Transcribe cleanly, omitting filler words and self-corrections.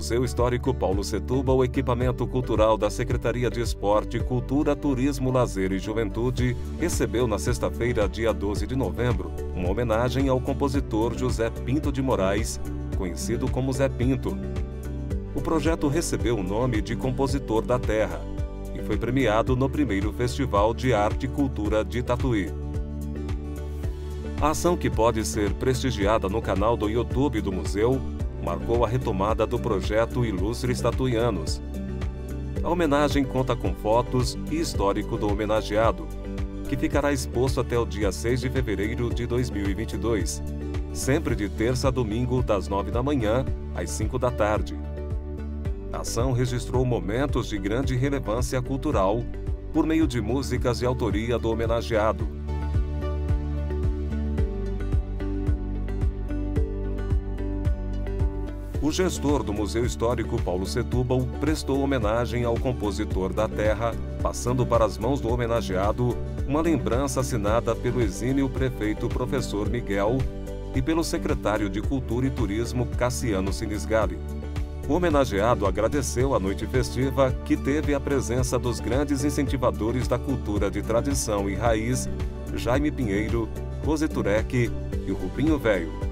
Museu Histórico Paulo Setúbal, equipamento cultural da Secretaria de Esporte, Cultura, Turismo, Lazer e Juventude, recebeu na sexta-feira, dia 12 de novembro, uma homenagem ao compositor José Pinto de Moraes, conhecido como Zé Pinto. O projeto recebeu o nome de Compositor da Terra e foi premiado no primeiro Festival de Arte e Cultura de Tatuí. A ação, que pode ser prestigiada no canal do YouTube do museu, marcou a retomada do projeto Ilustres Tatuianos. A homenagem conta com fotos e histórico do homenageado, que ficará exposto até o dia 6 de fevereiro de 2022, sempre de terça a domingo, das 9 da manhã às 5 da tarde. A ação registrou momentos de grande relevância cultural por meio de músicas de autoria do homenageado. O gestor do Museu Histórico Paulo Setúbal prestou homenagem ao compositor da terra, passando para as mãos do homenageado uma lembrança assinada pelo exímio prefeito Professor Miguel e pelo secretário de Cultura e Turismo Cassiano Sinisgali. O homenageado agradeceu a noite festiva, que teve a presença dos grandes incentivadores da cultura de tradição e raiz, Jaime Pinheiro, Rose Turek e o Rubinho Velho.